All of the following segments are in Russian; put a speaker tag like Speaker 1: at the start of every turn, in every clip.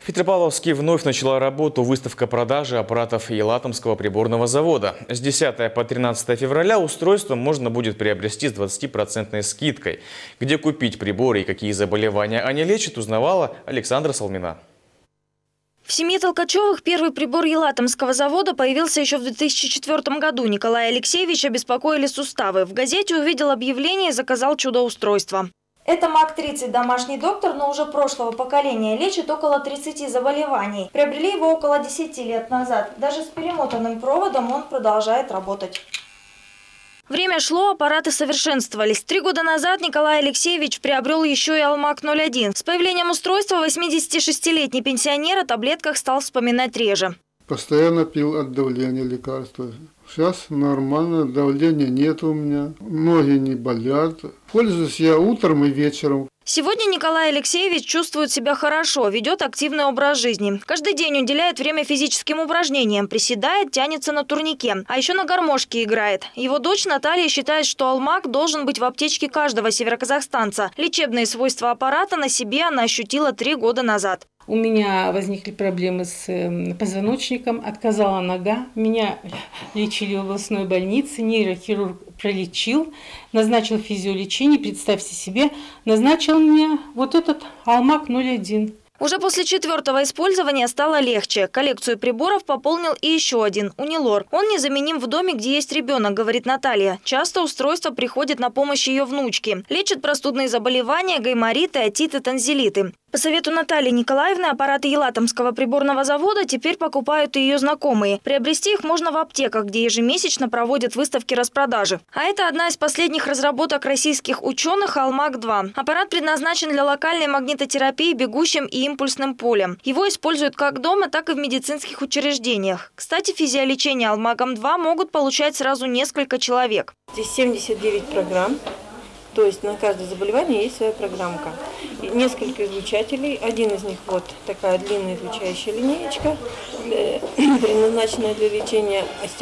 Speaker 1: В Петропавловске вновь начала работу выставка продажи аппаратов Елатомского приборного завода. С 10 по 13 февраля устройство можно будет приобрести с 20% скидкой. Где купить приборы и какие заболевания они лечат, узнавала Александра Салмина.
Speaker 2: В семье Толкачевых первый прибор Елатомского завода появился еще в 2004 году. Николай Алексеевич обеспокоили суставы. В газете увидел объявление и заказал чудо-устройство. Это МАК-30, домашний доктор, но уже прошлого поколения, лечит около 30 заболеваний. Приобрели его около 10 лет назад. Даже с перемотанным проводом он продолжает работать. Время шло, аппараты совершенствовались. 3 года назад Николай Алексеевич приобрел еще и Алмак-01. С появлением устройства 86-летний пенсионер о таблетках стал вспоминать реже.
Speaker 3: Постоянно пил от давления лекарства. Сейчас нормально, давления нет у меня, ноги не болят. Пользуюсь я утром и вечером.
Speaker 2: Сегодня Николай Алексеевич чувствует себя хорошо, ведет активный образ жизни. Каждый день уделяет время физическим упражнениям, приседает, тянется на турнике, а еще на гармошке играет. Его дочь Наталья считает, что Алмак должен быть в аптечке каждого североказахстанца. Лечебные свойства аппарата на себе она ощутила 3 года назад.
Speaker 4: У меня возникли проблемы с позвоночником, отказала нога. Меня лечили в областной больнице, нейрохирург пролечил, назначил физиолечение, представьте себе, назначил мне вот этот Алмак-01.
Speaker 2: Уже после 4-го использования стало легче. Коллекцию приборов пополнил и еще один – Унилор. Он незаменим в доме, где есть ребенок, говорит Наталья. Часто устройство приходит на помощь ее внучке. Лечит простудные заболевания, гаймориты, отиты, танзелиты. По совету Натальи Николаевны аппараты Елатомского приборного завода теперь покупают и ее знакомые. Приобрести их можно в аптеках, где ежемесячно проводят выставки распродажи. А это одна из последних разработок российских ученых Алмак-2. Аппарат предназначен для локальной магнитотерапии бегущим и импульсным полем. Его используют как дома, так и в медицинских учреждениях. Кстати, физиолечение Алмаком-2 могут получать сразу несколько человек.
Speaker 5: Здесь 79 программ. То есть на каждое заболевание есть своя программка. И несколько излучателей. Один из них вот такая длинная излучающая линеечка, предназначенная для лечения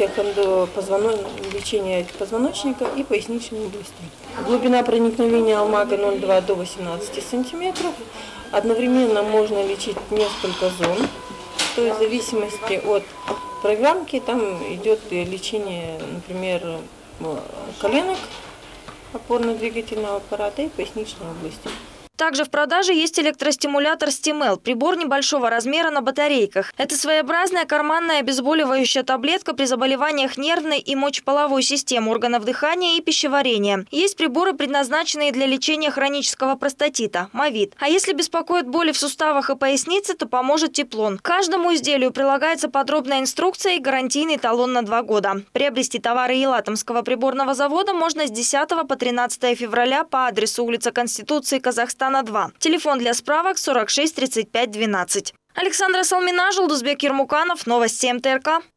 Speaker 5: лечения позвоночника и поясничной области. Глубина проникновения Алмага 0,2 до 18 сантиметров. Одновременно можно лечить несколько зон. То есть в зависимости от программки там идет лечение, например, коленок, опорно-двигательного аппарата и поясничной области.
Speaker 2: Также в продаже есть электростимулятор Стимел, прибор небольшого размера на батарейках. Это своеобразная карманная обезболивающая таблетка при заболеваниях нервной и мочеполовой системы, органов дыхания и пищеварения. Есть приборы, предназначенные для лечения хронического простатита – Мовит. А если беспокоят боли в суставах и пояснице, то поможет Теплон. К каждому изделию прилагается подробная инструкция и гарантийный талон на 2 года. Приобрести товары Елатомского приборного завода можно с 10 по 13 февраля по адресу улица Конституции, Казахстана, 2. Телефон для справок 46 35 12. Александра Салмина, Жулдузбек Ермуканов, новости МТРК.